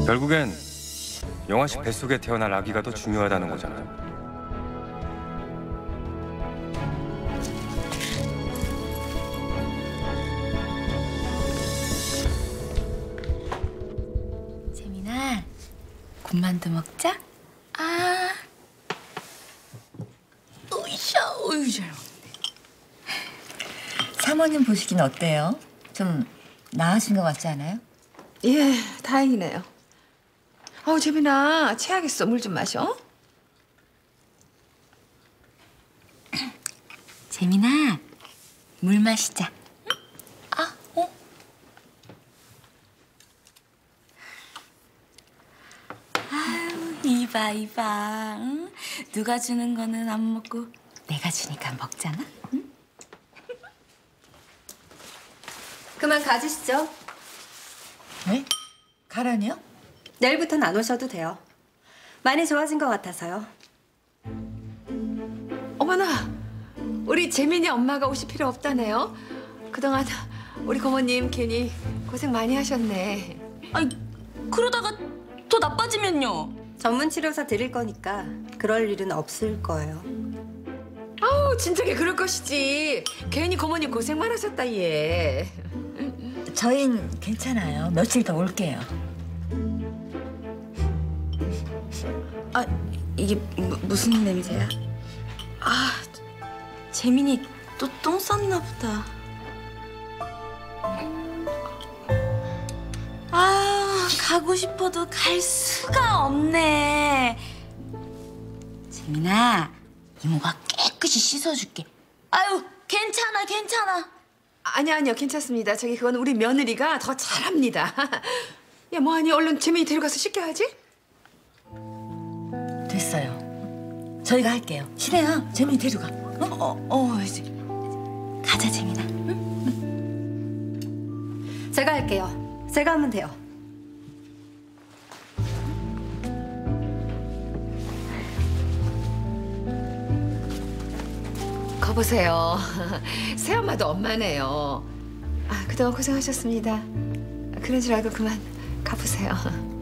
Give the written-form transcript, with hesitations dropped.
결국엔 영화 씨 뱃속에 태어날 아기가 더 중요하다는 거잖아요. 재민아, 군만두 먹자. 아, 으쌰, 어이 잘 먹네. 사모님 보시긴 어때요? 좀 나아진 것 같지 않아요? 예, 다행이네요. 재민아, 체하겠어. 물 좀 마셔. 재민아, 물 마시자. 아, 아유, 이봐. 응? 누가 주는 거는 안 먹고 내가 주니까 먹잖아. 응? 그만 가지시죠. 네? 가라니요? 내일부터는 안 오셔도 돼요. 많이 좋아진 것 같아서요. 어머나, 우리 재민이 엄마가 오실 필요 없다네요. 그동안 우리 고모님 괜히 고생 많이 하셨네. 아이, 그러다가 더 나빠지면요. 전문 치료사 드릴 거니까 그럴 일은 없을 거예요. 아우, 진작에 그럴 것이지. 괜히 고모님 고생만 하셨다, 얘. 저흰 괜찮아요. 며칠 더 올게요. 아, 이게 무슨 냄새야? 아, 재민이 또 똥 쌌나 보다. 아, 가고 싶어도 갈 수가 없네. 재민아, 이모가 깨끗이 씻어줄게. 아유, 괜찮아. 아니요, 괜찮습니다. 그건 우리 며느리가 더 잘합니다. 야, 뭐하니? 얼른 재민이 데려가서 씻겨야지. 됐어요. 저희가 할게요. 신혜야, 재민이 데려가. 이제 가자, 재민아. 응? 제가 할게요. 제가 하면 돼요. 거보세요. 새엄마도 엄마네요. 그동안 고생하셨습니다. 그런 줄 알고 그만 가보세요.